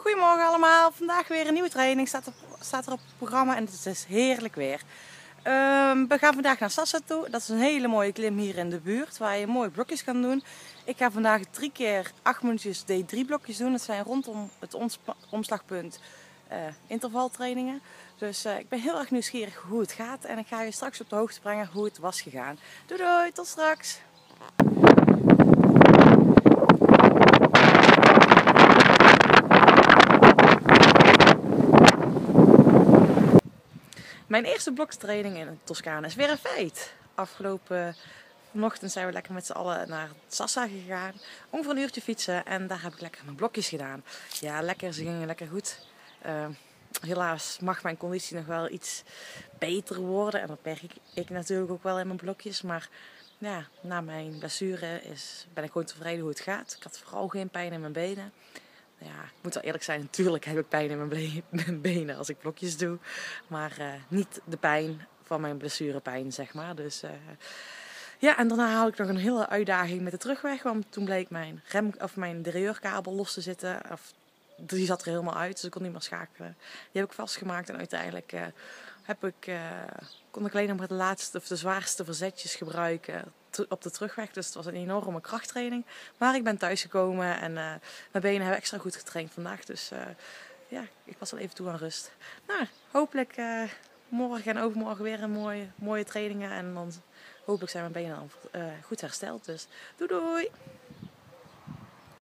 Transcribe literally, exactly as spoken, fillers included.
Goedemorgen allemaal, vandaag weer een nieuwe training, staat, op, staat er op het programma en het is heerlijk weer. Um, we gaan vandaag naar Sassa toe, dat is een hele mooie klim hier in de buurt waar je mooie blokjes kan doen. Ik ga vandaag drie keer acht minuutjes D drie blokjes doen, dat zijn rondom het omslagpunt uh, intervaltrainingen. Dus uh, ik ben heel erg nieuwsgierig hoe het gaat en ik ga je straks op de hoogte brengen hoe het was gegaan. Doei doei, tot straks! Mijn eerste blokstraining in Toscane is weer een feit. Afgelopen vanochtend zijn we lekker met z'n allen naar Sassa gegaan. Ongeveer een uurtje fietsen en daar heb ik lekker mijn blokjes gedaan. Ja, lekker, ze gingen lekker goed. Uh, helaas mag mijn conditie nog wel iets beter worden. En dat merk ik, ik natuurlijk ook wel in mijn blokjes. Maar ja, na mijn blessure is, ben ik gewoon tevreden hoe het gaat. Ik had vooral geen pijn in mijn benen. Ja, ik moet wel eerlijk zijn, natuurlijk heb ik pijn in mijn benen als ik blokjes doe. Maar uh, niet de pijn van mijn blessurepijn, zeg maar. Dus uh, ja, en daarna had ik nog een hele uitdaging met de terugweg. Want toen bleek mijn, rem, of mijn derieurkabel los te zitten. Of, die zat er helemaal uit, dus ik kon niet meer schakelen. Die heb ik vastgemaakt en uiteindelijk uh, heb ik, uh, kon ik alleen nog maar de laatste of de zwaarste verzetjes gebruiken op de terugweg. Dus het was een enorme krachttraining. Maar ik ben thuisgekomen en uh, mijn benen hebben extra goed getraind vandaag. Dus uh, ja, ik was al even toe aan rust. Nou, hopelijk uh, morgen en overmorgen weer een mooie, mooie trainingen. En dan hopelijk zijn mijn benen dan uh, goed hersteld. Dus doei doei!